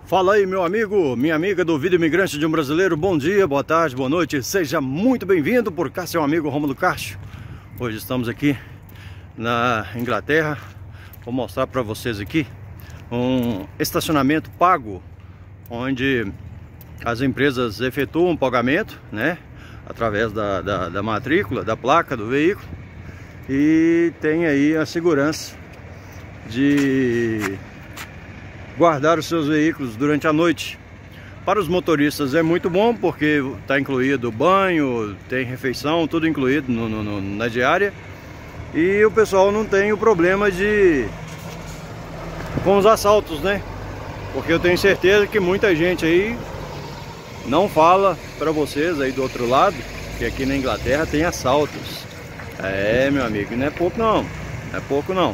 Fala aí, meu amigo, minha amiga do Vida Imigrante de um Brasileiro. Bom dia, boa tarde, boa noite. Seja muito bem-vindo. Por cá, seu amigo Rômulo Castro. Hoje estamos aqui na Inglaterra. Vou mostrar para vocês aqui um estacionamento pago, onde as empresas efetuam um pagamento, né, através da matrícula, da placa do veículo, e tem aí a segurança de guardar os seus veículos durante a noite. Para os motoristas é muito bom, porque está incluído banho, tem refeição, tudo incluído na diária, e o pessoal não tem o problema com os assaltos, né? Porque eu tenho certeza que muita gente aí não fala para vocês aí do outro lado que aqui na Inglaterra tem assaltos. É, meu amigo, não é pouco não, não é pouco não.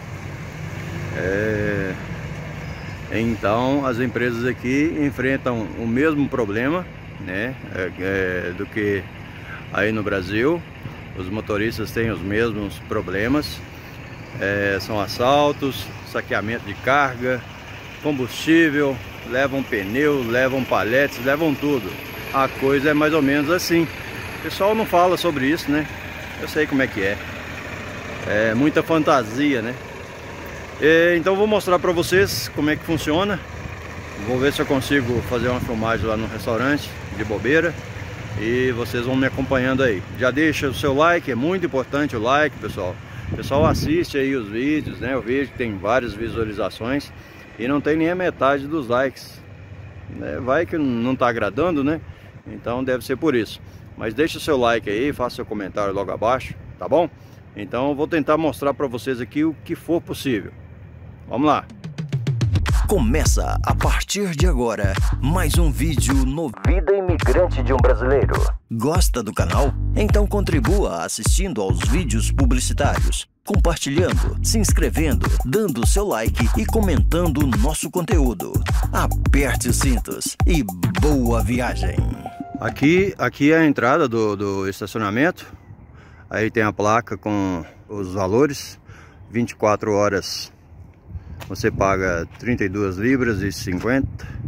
Então as empresas aqui enfrentam o mesmo problema, né, do que aí no Brasil. Os motoristas têm os mesmos problemas, são assaltos, saqueamento de carga, combustível, levam pneu, levam paletes, levam tudo. A coisa é mais ou menos assim. O pessoal não fala sobre isso, né? Eu sei como é que é muita fantasia, né? Então vou mostrar para vocês como é que funciona. Vou ver se eu consigo fazer uma filmagem lá no restaurante de bobeira, e vocês vão me acompanhando aí. Já deixa o seu like, é muito importante o like, pessoal. O pessoal assiste aí os vídeos, né? Eu vejo que tem várias visualizações e não tem nem a metade dos likes, né? Vai que não tá agradando, né? Então deve ser por isso. Mas deixa o seu like aí, faça seu comentário logo abaixo, tá bom? Então eu vou tentar mostrar para vocês aqui o que for possível. Vamos lá! Começa a partir de agora mais um vídeo no Vida Imigrante de um Brasileiro. Gosta do canal? Então contribua assistindo aos vídeos publicitários, compartilhando, se inscrevendo, dando seu like e comentando nosso conteúdo. Aperte os cintos e boa viagem! Aqui é a entrada do estacionamento. Aí tem a placa com os valores. 24 horas você paga 32 libras e 50,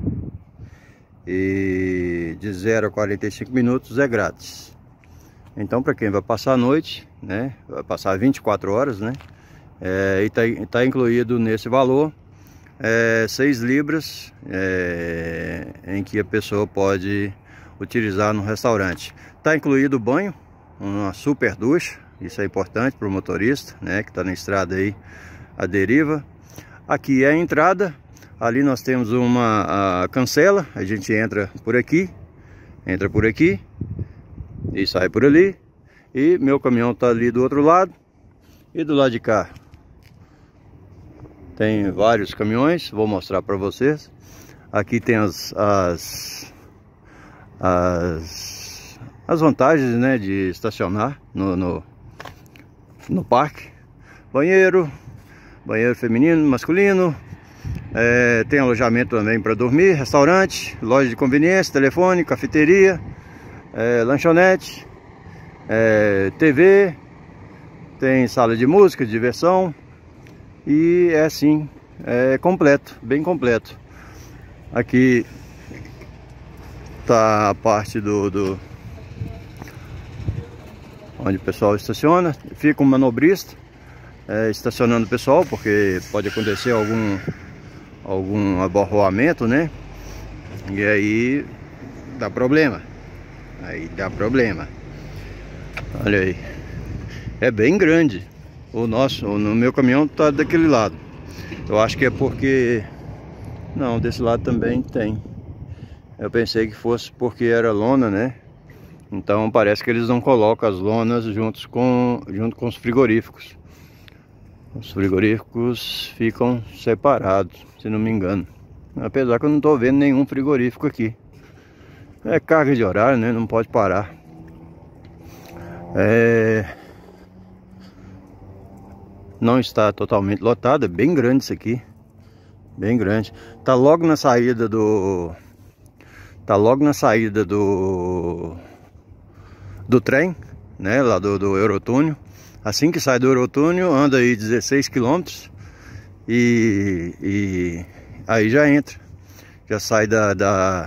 e de 0 a 45 minutos é grátis. Então para quem vai passar a noite, né, vai passar 24 horas, né, e tá incluído nesse valor 6 libras em que a pessoa pode utilizar no restaurante. Tá incluído o banho, uma super ducha. Isso é importante para o motorista, né, que está na estrada aí à deriva. Aqui é a entrada. Ali nós temos uma cancela. A gente entra por aqui e sai por ali. E meu caminhão está ali do outro lado. E do lado de cá tem vários caminhões. Vou mostrar para vocês. Aqui tem as vantagens, né, de estacionar no parque. Banheiro feminino, masculino, tem alojamento também para dormir, restaurante, loja de conveniência, telefone, cafeteria, lanchonete, TV, tem sala de música, de diversão, e é assim, completo, bem completo. Aqui tá a parte onde o pessoal estaciona. Fica um manobrista estacionando o pessoal, porque pode acontecer algum abarroamento, né? E aí dá problema. Olha aí, é bem grande. No meu caminhão tá daquele lado. Eu acho que é porque não, desse lado também tem. Eu pensei que fosse porque era lona, né? Então parece que eles não colocam as lonas junto com os frigoríficos. Os frigoríficos ficam separados, se não me engano. Apesar que eu não estou vendo nenhum frigorífico aqui. É carga de horário, né? Não pode parar. Não está totalmente lotado. É bem grande isso aqui. Bem grande. Tá logo na saída do trem, né? Lá do Eurotúnel. Assim que sai do Eurotúnel, anda aí 16 km e aí já Já sai da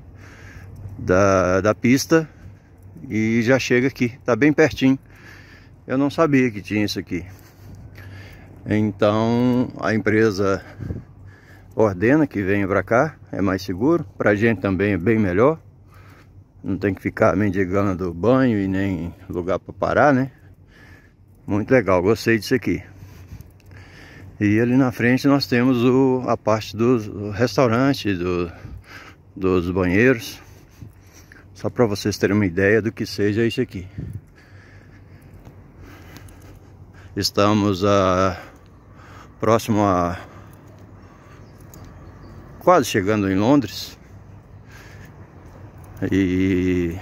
pista e já chega aqui, tá bem pertinho. Eu não sabia que tinha isso aqui. Então a empresa ordena que venha para cá, é mais seguro, pra gente também é bem melhor. Não tem que ficar mendigando banho e nem lugar para parar, né? Muito legal, gostei disso aqui. E ali na frente nós temos a parte do restaurante, dos banheiros. Só para vocês terem uma ideia do que seja isso aqui. Estamos próximo a... quase chegando em Londres. E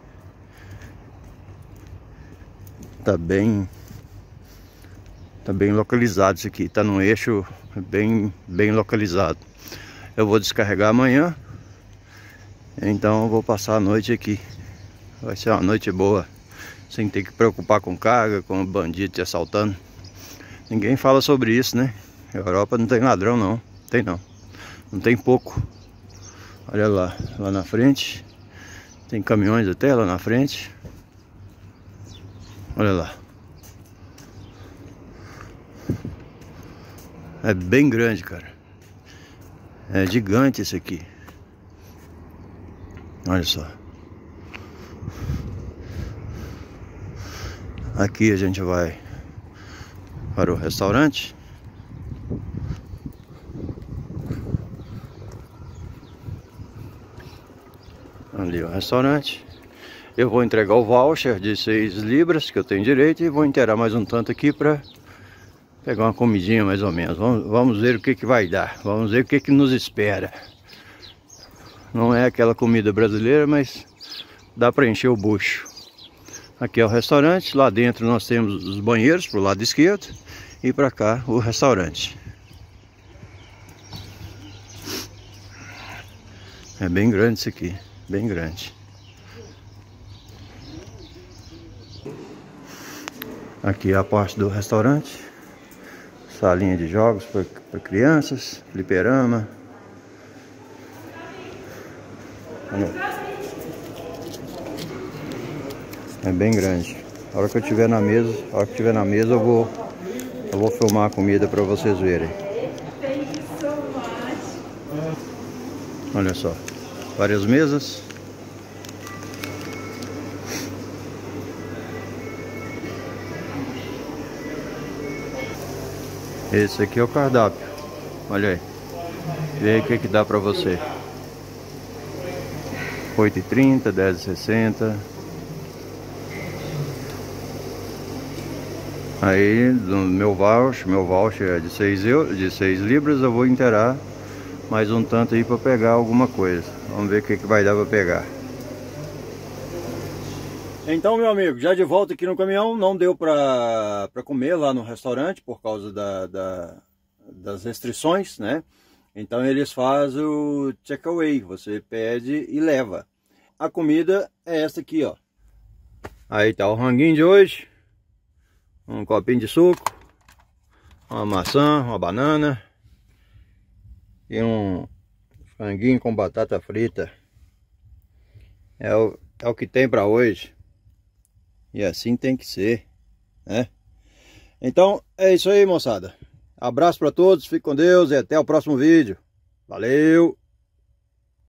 tá bem localizado isso aqui, tá num eixo bem localizado. Eu vou descarregar amanhã, então eu vou passar a noite aqui. Vai ser uma noite boa, sem ter que preocupar com carga, com bandido te assaltando. Ninguém fala sobre isso, né? A Europa não tem ladrão não, não tem pouco. Olha lá na frente. Tem caminhões até lá na frente. Olha lá. É bem grande, cara. É gigante esse aqui. Olha só. Aqui a gente vai para o restaurante. Ali o restaurante. Eu vou entregar o voucher de 6 libras que eu tenho direito e vou inteirar mais um tanto aqui para pegar uma comidinha mais ou menos. Vamos ver o que vai dar. Vamos ver o que nos espera. Não é aquela comida brasileira, mas dá para encher o bucho. Aqui é o restaurante. Lá dentro nós temos os banheiros pro lado esquerdo e para cá o restaurante. É bem grande isso aqui. Bem grande. Aqui é a parte do restaurante. Salinha de jogos para crianças, fliperama. É bem grande. A hora que eu estiver na mesa, eu vou filmar a comida para vocês verem. Olha só. Várias mesas. Esse aqui é o cardápio. Olha aí. Vê aí o que dá pra você. 8,30, 10,60. Aí do meu voucher é de 6 libras, eu vou inteirar mais um tanto aí para pegar alguma coisa. Vamos ver o que vai dar para pegar. Então, meu amigo, já de volta aqui no caminhão. Não deu para comer lá no restaurante por causa das restrições, né? Então eles fazem o takeaway, você pede e leva. A comida é essa aqui, ó. Aí tá o ranguinho de hoje, um copinho de suco, uma maçã, uma banana e um franguinho com batata frita. É o que tem para hoje. E assim tem que ser, né? Então é isso aí, moçada. Abraço para todos, fique com Deus e até o próximo vídeo. Valeu!